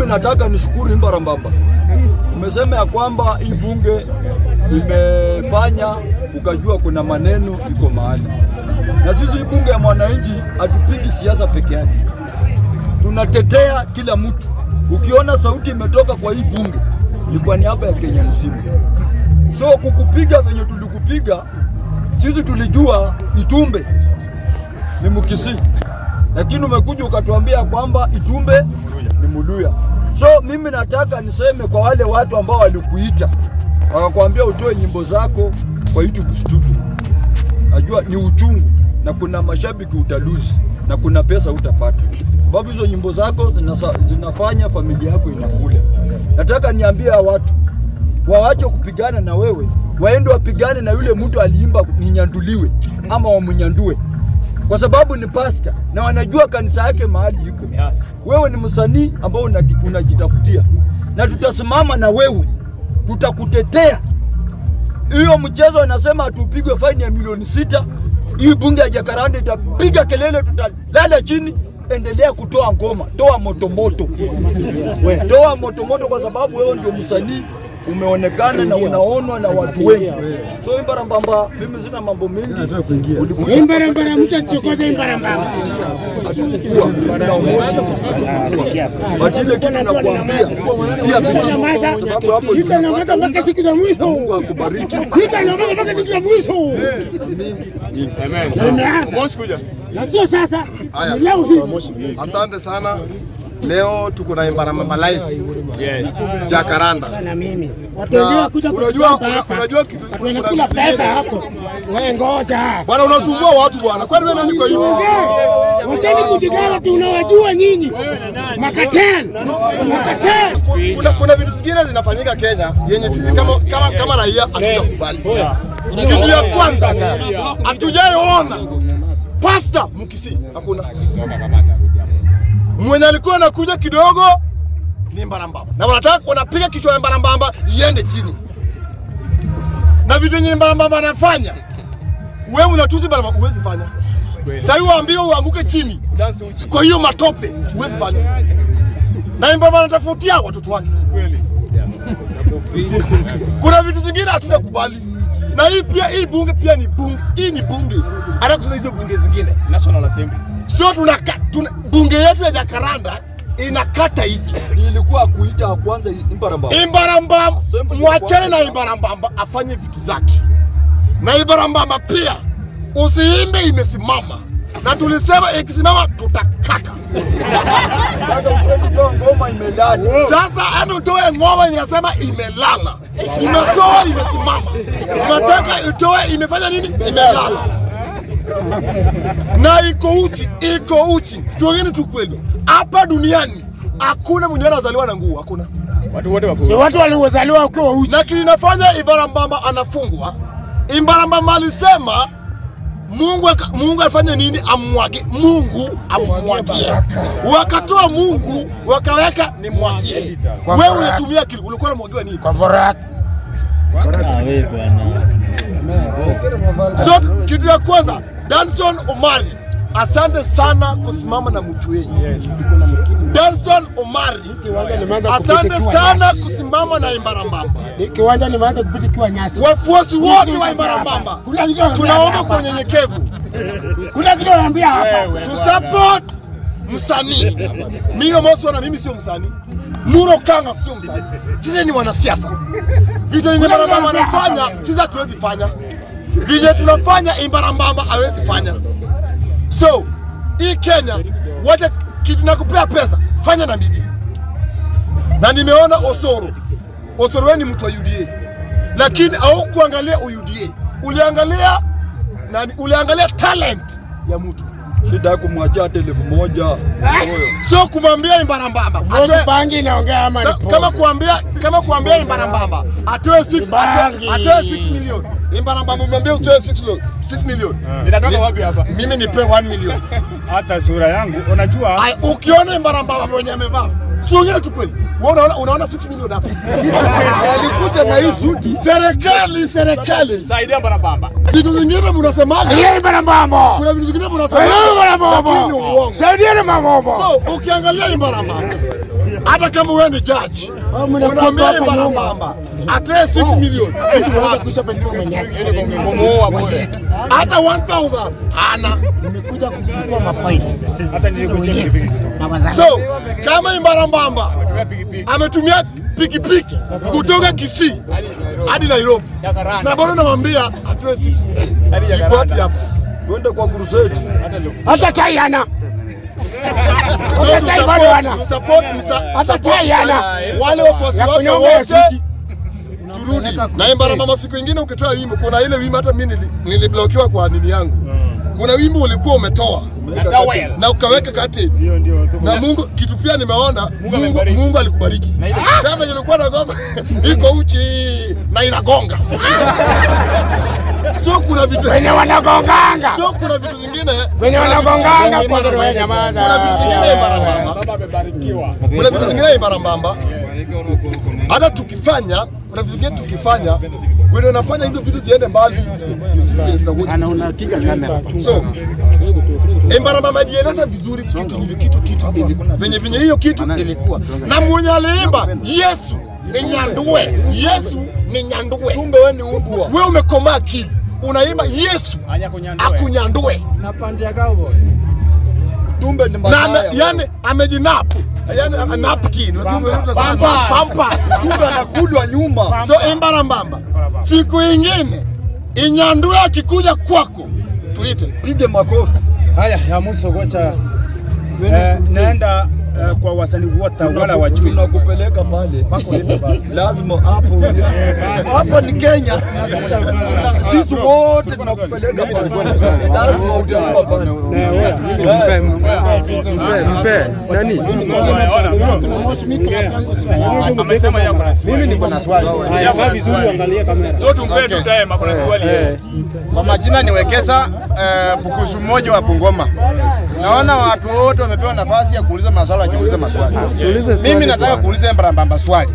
mimi nataka nishukuru Embarambamba. Umesema ya kwamba hii bunge imefanya ukajua kuna maneno iko mahali. Na sisi bunge ya mwananchi hatupigi siasa peke yake. Tunatetea kila mtu. Ukiona sauti imetoka kwa hii bunge ni kwa niaba ya Kenya mzima. So kukupiga venye tulikupiga, sisi tulijua Itumbe ni Mkisii. Lakini umekuja ukatuambia kwamba Itumbe ni Muluya. So mimi nataka niseme kwa wale watu ambao walikuita wakakwambia utoe nyimbo zako kwa YouTube studio. Najua ni uchungu na kuna mashabiki utaluzi na kuna pesa utapata. Sababu hizo nyimbo zako zinafanya familia yako inakula. Nataka niambie watu waache kupigana na wewe, waende wapigane na yule mtu aliimba ninyanduliwe ama wamunyandue. Kwa sababu ni pastor na wanajua kanisa yake mahali iko. Wewe ni msanii ambao unajitafutia. Na tutasimama na wewe. Tutakutetea. Hiyo mchezo anasema tupigwe faini ya milioni 6. Hii bunge ya Jacaranda itapiga kelele, tutalala chini. Endelea kutoa ngoma, toa motomoto. Toa motomoto kwa sababu wewe ndio msanii, umeonekana na unaonwa na watu wengi. So Embarambamba, mimi sina mambo mengi. Embarambamba mtachokoza Embarambamba. Lakini kitu nakwambia, pia nitanyamaza mpaka siku za mwisho. Mungu akubariki. Nitanyamaza mpaka siku za mwisho. Amen. Omosh kuja. Na sio sasa. Leo hii. Asante sana. Leo tuko na Embarambamba live. Yes. Jacaranda. Na mimi. Watu wengine kuja unajua kitu wanakula pesa hapo. Wewe ngoja. Bwana unasumbua watu bwana. Kwani wewe nani kwa hiyo? Watani kujigawa tu unawajua nyinyi. Makaten. Kuna vitu zingine zinafanyika Kenya yenye sisi kama raia hatutakubali. Kitu ya kwanza hatujaona pastor Mkisii hakuna. Mwenye alikuwa anakuja kidogo ni Embarambamba. Na wanapiga kichwa ya Embarambamba iende chini. Na vitu yenye Embarambamba anafanya, wewe unatusi Embarambamba huwezi fanya. Sasa uambie uanguke chini. Kwa hiyo matope huwezi fanya. Na Embarambamba anatafutia watoto wake. Kuna vitu zingine hatutakubali. Na hii pia hii bunge pia ni bunge. Hii ni bunge. Hata kusema hizo bunge zingine. National Assembly. Sio bunge yetu ya Jacaranda inakata hivi. Ilikuwa kuita kwanza Embarambamba. Embarambamba, mwachane na Embarambamba afanye vitu zake. Na Embarambamba pia usiimbe imesimama. Na tulisema ikisimama tutakata. Ngoma imelala. Sasa utoe ngoma inasema imelala. Umetoa imesimama. Unataka utoe imefanya nini? Imelala. Na iko uchi. Tuongeni tu kweli. Hapa duniani hakuna mwenye anazaliwa na nguo, hakuna. Watu wote wako. So watu waliozaliwa ukiwa uchi. Na kinafanya Embarambamba anafungwa. Embarambamba alisema Mungu afanye nini? Amwage. Mungu amwagie. Wakatoa Mungu wakaweka ni mwagie. Wewe unatumia kile ulikuwa unamwagiwa nini? Kwa Borat. Wewe bwana. So kitu ya kwanza, Danson Omari, asante sana kusimama na mtu wenyu. Danson Omari, asante sana kusimama na Embarambamba. Kiwanja nimeanza kupita kiwa nyasi. Wafuasi wote wa Embarambamba, tunaomba kwa unyenyekevu. Kuna kitu naambia hapa. To support msanii. Mimi Omosh na mimi sio msanii. Nuru Okanga sio msanii. Sisi ni wanasiasa. Vitu yenye Embarambamba anafanya, sisi hatuwezi fanya. Vile tunafanya Embarambamba hawezi fanya. So, hii Kenya, wacha kitu nakupea pesa, fanya na bidii. Na nimeona Osoro wewe ni mtu wa UDA. Lakini au kuangalia UDA. Uliangalia talent ya mtu. Shida kumwachia hata 1,000. So kumwambia Embarambamba atoe bangi naongea ama ni kama kuambia Embarambamba atoe 6 million. Embarambamba umwambie utoe 6 million. Ninatoka wapi hapa? Mimi nipe 1 million. Hata sura yangu unajua. Ukiona Embarambamba mwenye amevaa, tuongee tu kweli. Wewe unaona 6 million hapa. Alikuja na hii suti. Serikali. Saidia Embarambamba. Vitu vingine mnasemaga. Embarambamba. Kuna vitu vingine mnasemaga. Embarambamba. Saidia Embarambamba. So ukiangalia Embarambamba hata kama wewe ni judge, unaambia Embarambamba atoe 6 million. Hata 1000 hana. Nimekuja kuchukua mafaili. Hata nilikuja So kama Embarambamba ametumia pikipiki kutoka Kisii hadi Nairobi, na bado namwambia atoe 6 million. Iko wapi hapa? Twende kwa crusade. Hata tai hana. Hata tai bado hana. Hata tai hana. Wale wafuasi wake wote turudi. Na Embarambamba siku nyingine ukitoa wimbo, kuna ile wimbo hata mimi niliblokiwa kwa nini yangu. Kuna wimbo ulikuwa umetoa na ukaweka kati. Na Mungu kitu pia nimeona Mungu alikubariki. Sasa ilikuwa na ngoma iko uchi na inagonga. So kuna vitu wenye wanagonganga. So kuna vitu zingine Wenye wanagonganga kwa ndio wewe nyamaza. Kuna vitu zingine Embarambamba. Baba amebarikiwa. Kuna vitu zingine Embarambamba. Hata tukifanya, kuna vitu zingine tukifanya, wewe unafanya hizo vitu ziende mbali. Sisi tunakuja. Anaona kinga kamera. So Embarambamba jieleza vizuri kitu ilikuwa. Venye hiyo kitu ilikuwa. Na mwenye aliimba Yesu ni nyandue. Yesu ni nyandue. Kumbe wewe ni umbwa. Wewe umekomaa akili. Unaimba Yesu akunyandue. Na pandia gao. Tumbe ni mbaya. Na yani amejinap. Yani napkin. Pampas. Tumbe anakulwa nyuma. So Embarambamba siku ingine inyandue akikuja kwako tuite Pige makofi. Haya ya mwisho gocha naenda kwa wasanii wote wala wajui. Tunakupeleka pale. Pako ende basi. Lazima hapo. Hapo ni Kenya. Sisi wote tunakupeleka pale. Lazima utakuwa pale. Mpe. Nani? Amesema yako. mimi niko na swali. Haya vizuri angalia kamera. So tumpe tutaye makona swali. Kwa majina ni Wekesa Bukusu mmoja wa Bungoma. Naona watu wote wamepewa nafasi ya kuuliza maswali, wajiulize maswali. Mimi nataka kuuliza Embarambamba swali.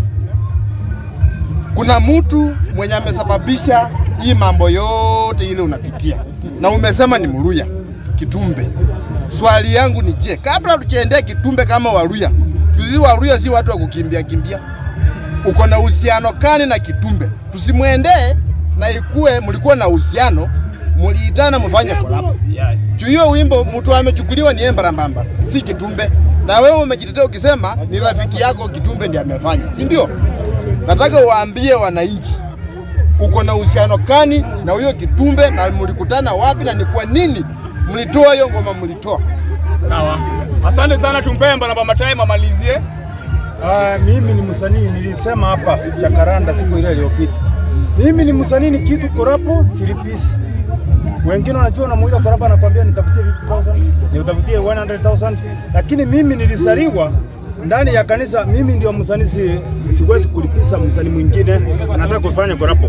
Kuna mtu mwenye amesababisha hii mambo yote ile unapitia, na umesema ni Mluya Kitumbe. Swali yangu ni je, kabla tuchende Kitumbe kama Waluya, sisi Waluya si watu wa kukimbia kimbia. Uko na uhusiano kani na Kitumbe? Tusimwendee na ikue mlikuwa na uhusiano, mliitana mfanye collab. Yes. Hiyo wimbo mtu amechukuliwa ni Embarambamba, si Kitumbe. Na wewe umejitetea ukisema ni rafiki yako Kitumbe ndiye amefanya, si ndio? Nataka waambie wananchi uko na uhusiano kani na huyo Kitumbe, na mlikutana wapi, na ni kwa nini mlitoa hiyo ngoma mlitoa? Sawa. Asante sana, tumpe Embarambamba time amalizie. Mimi ni msanii, nilisema hapa Chakaranda siku ile iliyopita. Mimi ni msanii, ni kitu korapo siripisi. Wengine wanajua na mmoja korapo anakuambia nitafutie 50,000, nitafutie 100,000, lakini mimi nilisaliwa ndani ya kanisa. Mimi ndio msanii, siwezi kulipisa msanii mwingine anataka kufanya korapo.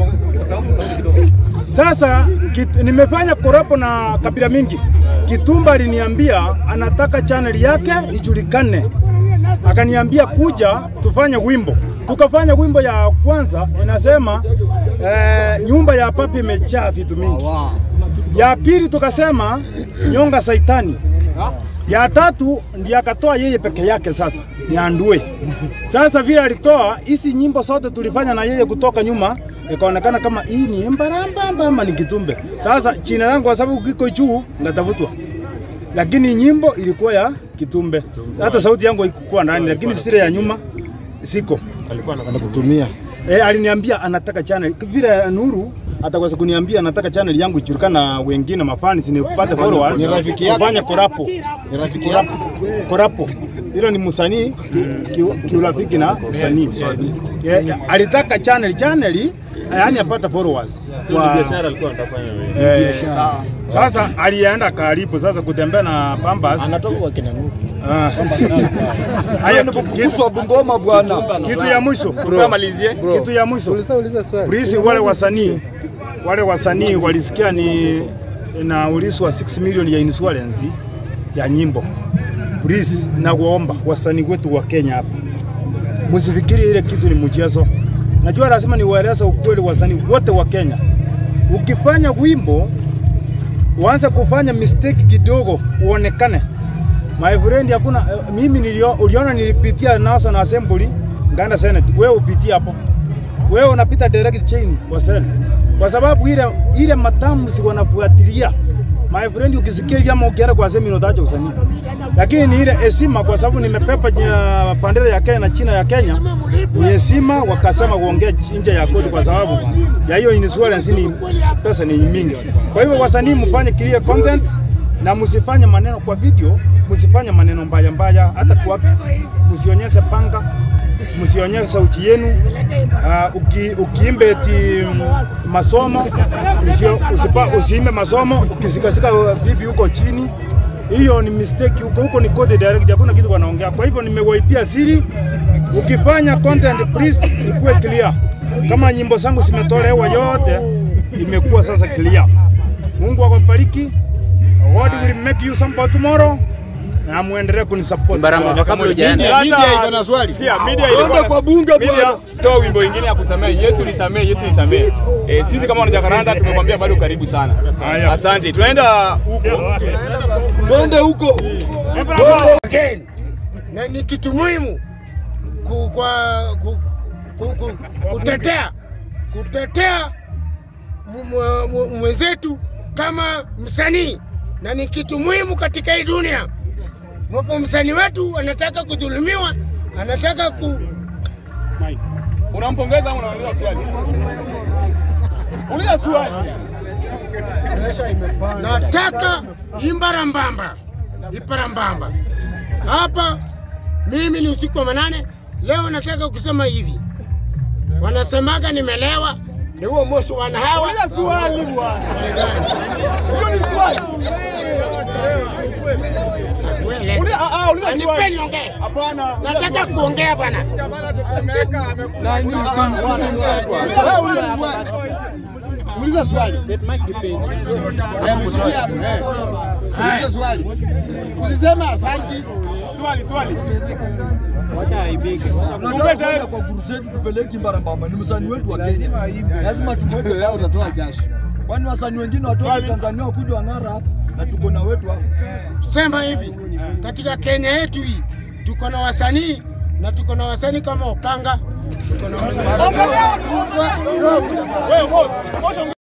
Sasa nimefanya korapo na kabila mingi. Kitumba aliniambia anataka channel yake ijulikane. Akaniambia kuja tufanye wimbo. Tukafanya wimbo ya kwanza inasema nyumba ya papi imejaa vitu mingi. Ya pili tukasema nyonga saitani. Ya tatu ndiye akatoa yeye peke yake sasa niandue. Sasa vile alitoa hizi nyimbo zote tulifanya na yeye kutoka nyuma, ikaonekana kama hii ni Embarambamba ama ni Kitumbe. Sasa jina langu kwa sababu kiko juu ngatavutwa. Lakini nyimbo ilikuwa ya Kitumbe. Hata sauti yangu haikuwa ndani, lakini siri ya nyuma siko. Alikuwa anakutumia. Aliniambia anataka channel. Vile Nuru ataweza kuniambia anataka channel yangu ijulikane na wengine mafans nipate followers. Ni rafiki yako. Fanya korapo. Ni rafiki yako. Korapo. Hilo ni msanii kiurafiki na msanii. Alitaka channel yani apata followers. Kwa biashara alikuwa anafanya wewe. Sasa alienda karibu sasa kutembea na Pambas. Anatoka kwa kina Nuru. Haya Kuswa Bungoma bwana. Kitu ya mwisho. Tumalizie. Kitu ya mwisho. Uliza swali. Polisi wale wasanii walisikia ni inaulizwa 6 million ya insurance ya nyimbo. Polisi na Waomba wasanii wetu wa Kenya hapa. Msifikiri ile kitu ni mchezo. Najua lazima niwaeleze ukweli wasanii wote wa Kenya. Ukifanya wimbo uanze kufanya mistake kidogo uonekane. My friend, hakuna mimi uliona nilipitia National Assembly, ngaenda Senate. Wewe upitia hapo. Wewe unapita direct chain kwa Senate. Kwa sababu ile matamu si wanafuatilia. My friend, ukisikia kama ukienda kwa semi unataka usanii. Lakini ni ile heshima, kwa sababu nimepepa bandera ya Kenya na China ya Kenya. Ni heshima, wakasema kuongea nje ya kodi kwa sababu ya hiyo insurance ni pesa ni mingi. Kwa hivyo wasanii mfanye clear content na msifanye maneno kwa video, msifanye maneno mbaya hata kwa msionyeshe panga, msionyeshe sauti yenu. Ukiimbe eti masomo, usiimbe masomo, ukisikasika bibi huko chini. Hiyo ni mistake, huko ni code direct, hakuna kitu wanaongea. Kwa hivyo nimewaipia siri, ukifanya content please ikuwe clear. Kama nyimbo zangu zimetolewa yote, imekuwa sasa clear. Mungu akubariki. God will make you somebody tomorrow. Na muendelee kunisupport. Embarambamba, kabla hujaenda. Media iko na swali. Sikia, media iko kwa bunge bwana. Toa wimbo mwingine ya kusamehe. Yesu nisamehe, Yesu nisamehe. Sisi kama wanajakaranda tumekwambia bado karibu sana. Asante. Tunaenda huko. Twende huko. Again. Na ni kitu muhimu kutetea mwenzetu kama msanii, na ni kitu muhimu katika hii dunia. Mwapo msanii wetu anataka kudhulumiwa, anataka Unampongeza au unauliza swali? Uliza swali. Nataka Embarambamba. Hapa mimi ni usiku wa manane. Leo nataka kusema hivi. Wanasemaga nimelewa, ni huo moshi wanahawa. Uliza swali bwana. Hiyo ni swali. Uliza Nipeni ongea. Hapana. Nataka kuongea bwana. Uliza swali. Uliza swali. Usisema asante. Swali. Wacha aibike. Tunataka kwa guru zetu tupeleke Embarambamba. Ni msanii wetu wa Kenya. Lazima tumweke Leo utatoa jasho. Kwani wasanii wengine watoka Tanzania wakuja wang'ara hapa na tuko na wetu hapa. Sema hivi, katika Kenya yetu hii tuko na wasanii, na tuko na wasanii kama Okanga, tuko na